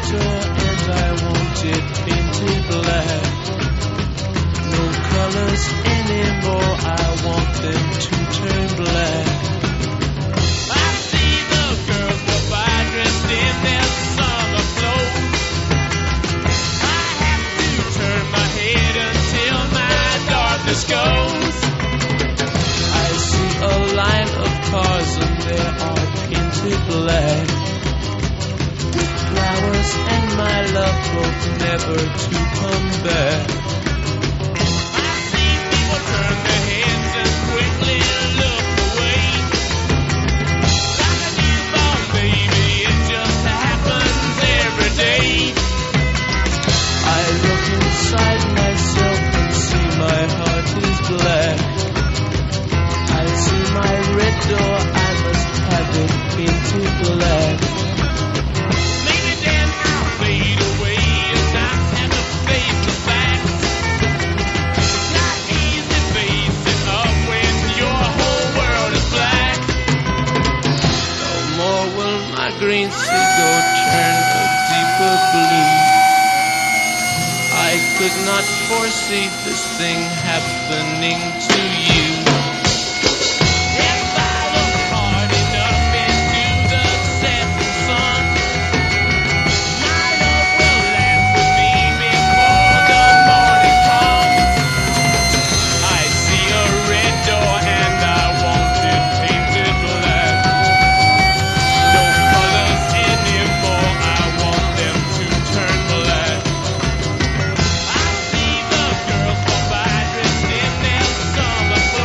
door and I want it painted black. No colors anymore, I want them to turn black. I see the girls go by dressed in their summer clothes. I have to turn my head until my darkness goes. I see a line of cars and they are painted black. With flowers and my love hope never to come back. I see people turn their heads and quickly look away. Like a newborn baby, it just happens every day. I look inside myself and see my heart is black. I see my red door, I must have it painted black. Maybe then I'll fade away as I have to face the facts. It's not easy facing up when your whole world is black. No more will my green seagull turn a deeper blue. I could not foresee this thing happening to you. If I look hard enough into the setting sun, my love will laugh with me before the morning comes. I see a red door and I want it painted black. No colors anymore, I want them to turn black. I see the girls go by dressed in their summer clothes.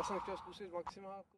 jsem chtěl zkusit maximálku.